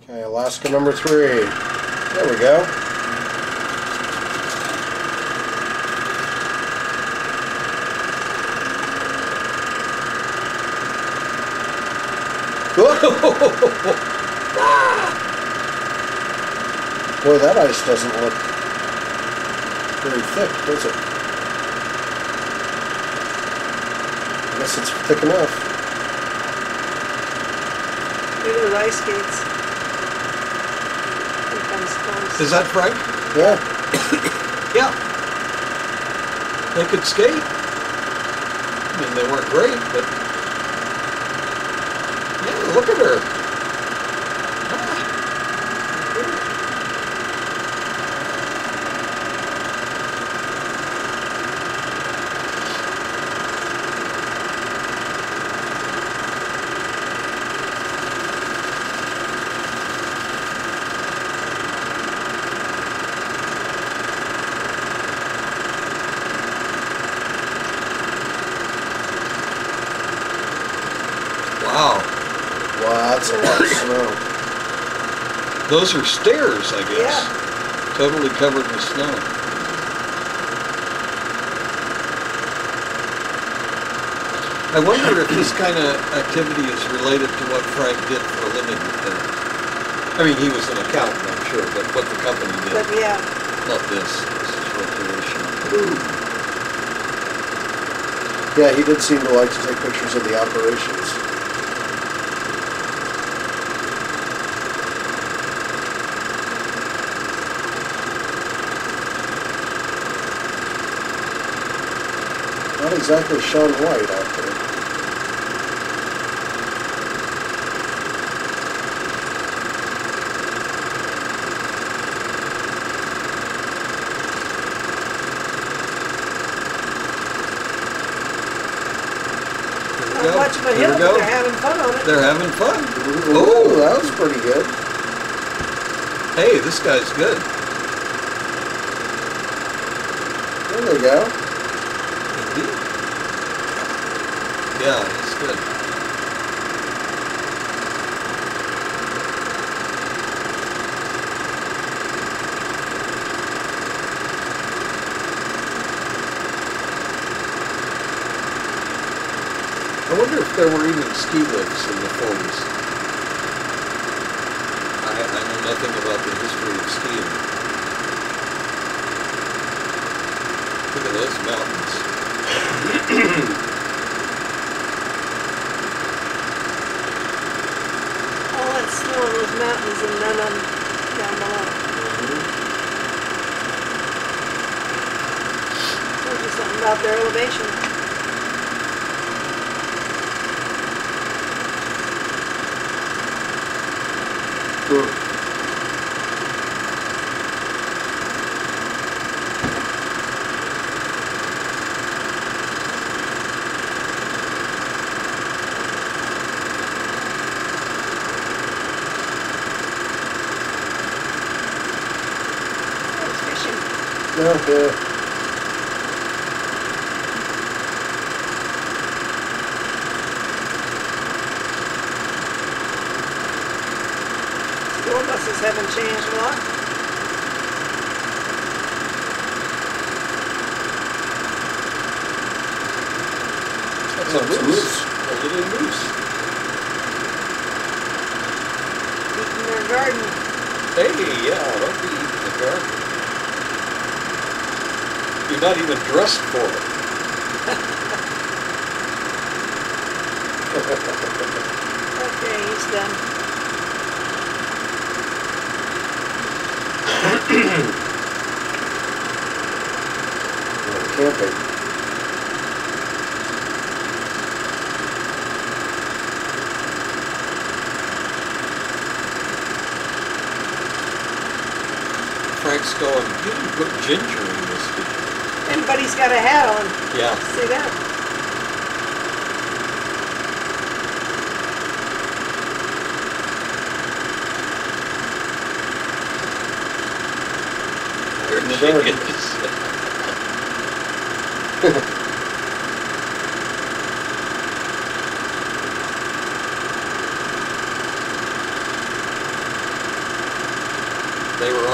Okay, Alaska number 3. There we go. Boy, that ice doesn't look very thick, does it? I guess it's thick enough. Look at those ice skates. Here comes close. Is that Frank? Yeah. Yeah. They could skate. I mean, they weren't great, but yeah, look at her. Wow. Wow, that's a lot of snow. Those are stairs, I guess. Yeah. Totally covered with snow. I wonder if this kind of activity is related to what Frank did for a living. I mean, he was an accountant, I'm sure, but what the company did. But yeah. Not this. This is recreation. Yeah, he did seem to like to take pictures of the operations. Not exactly Shaun White out there. Not much of a Here hill, we but go. they're having fun on it. They're having fun. Ooh, that was pretty good. Hey, this guy's good. There we go. Yeah, he's good. I wonder if there were even ski lifts in the 40s. I know nothing about the history of skiing. Look at those mountains. All that snow on those mountains and none on down below. Tells you something about their elevation. It's fishing. Okay. School buses haven't changed a lot. That's a moose. A little moose. Eating their garden. Hey, yeah, don't be eating the garden. You're not even dressed for it. Okay, he's done. Camping. Frank's going, you didn't put ginger in this, did you? Everybody's got a hat on. Yeah. See that? They're chickens.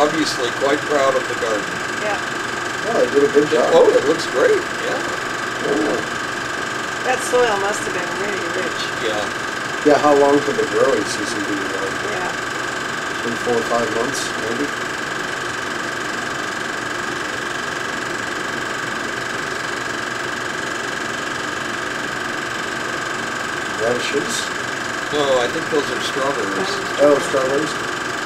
obviously quite proud of the garden. Yeah, Yeah, they did a good job. Oh, it looks great, yeah. Yeah. that soil must have been really rich. Yeah. Yeah, how long could the growing season be? Like Yeah. 3, 4, 5 months, maybe? Radishes? No, I think those are strawberries. Oh, strawberries?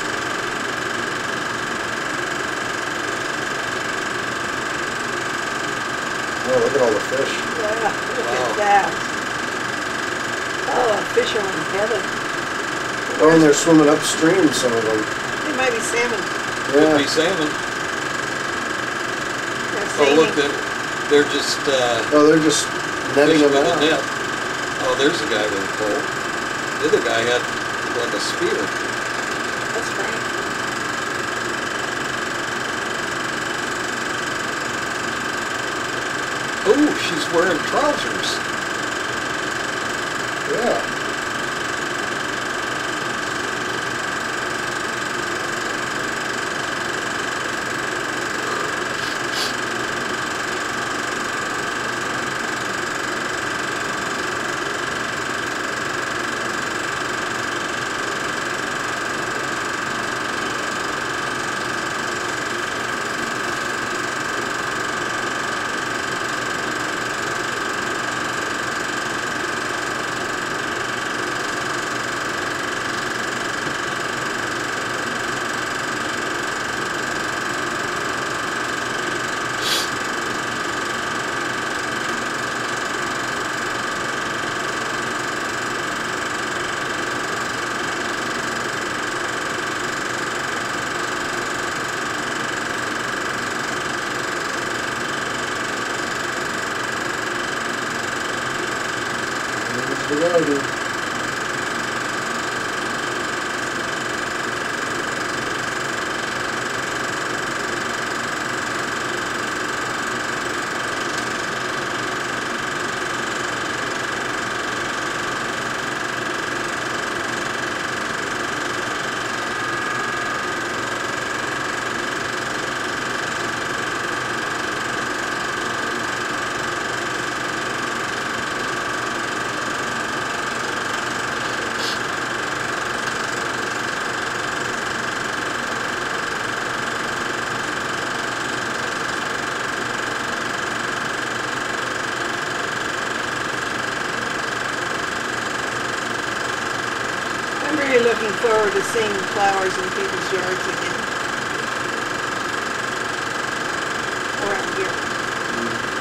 Oh, look at all the fish. Yeah, look Wow. at that. Oh, a fisherman's heaven. Oh, and they're swimming upstream, some of them. They might be salmon. Could Yeah. be salmon. They're Oh, look, seining. they're just Oh, they're just netting fishing them with a out. net. Oh, there's a guy with a pole. The other guy had like a spear. That's right. Oh, she's wearing trousers. Yeah. There's the garden. I'm really looking forward to seeing flowers in people's yards again. Around here.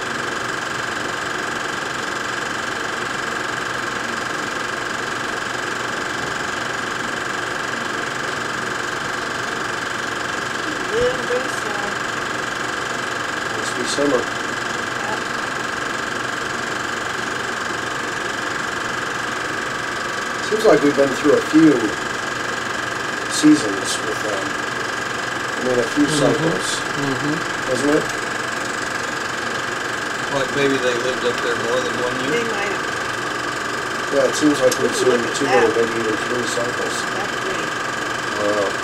Little bit of snow. Must be summer. Yeah. Seems like we've been through a few seasons with them. I mean, a few cycles, doesn't it? Like maybe they lived up there more than 1 They year. might have. Yeah, it seems like we've seen Look at 2 that. or maybe even 3 cycles. That's pretty. Wow.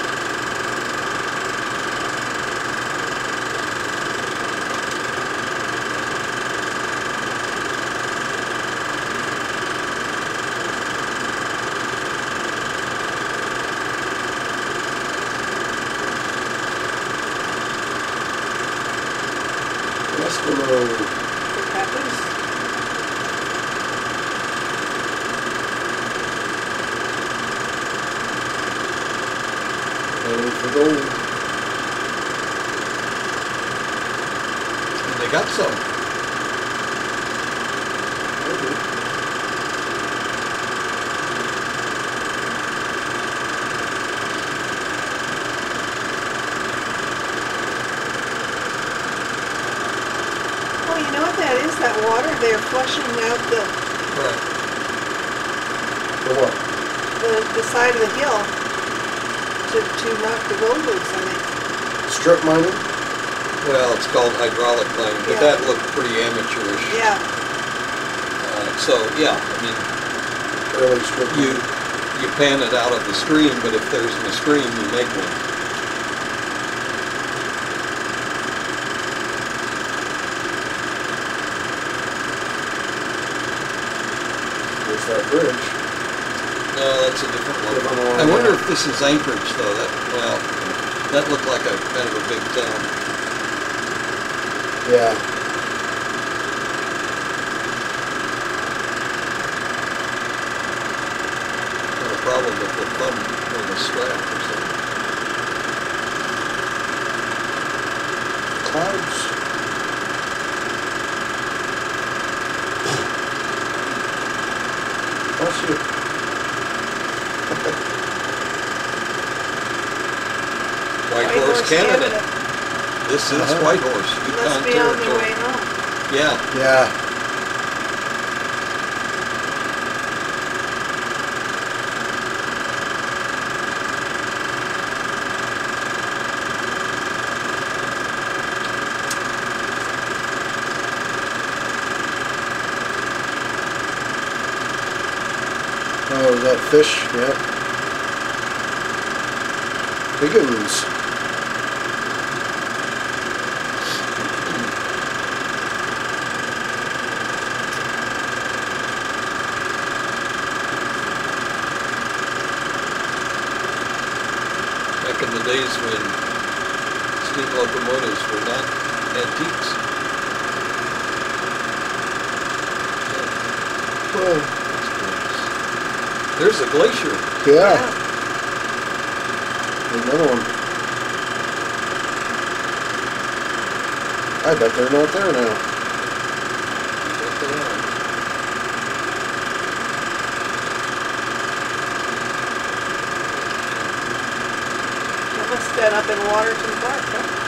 Eskimo. The peppers. Waiting for gold. And they got some. Oh, you know what that is? That water, they're flushing out Right. For what? the side of the hill to knock the gold loose, I think. Strip mining? Well, it's called hydraulic mining, but Yeah. that looked pretty amateurish. Yeah, So, yeah, I mean, Early strip you mining. pan it out of the stream, but if there isn't a stream, you make one. bridge. No, that's a different Different one. one, I wonder yeah. if this is Anchorage though. Well, that looked like a kind of a big town. Yeah. Got a problem with the thumb on the strap or something. Clouds. Bless you. White Horse, Canada. This is Uh-huh. White Horse, Must Yukon be on their way Territory. home. Yeah, Yeah. Oh, that fish, yep. Biggins. back in the days when steam locomotives were not antiques. Oh, There's a glacier. yeah. Another one. I bet they're not there now. What they are. That must have been up in Waterton Park, huh?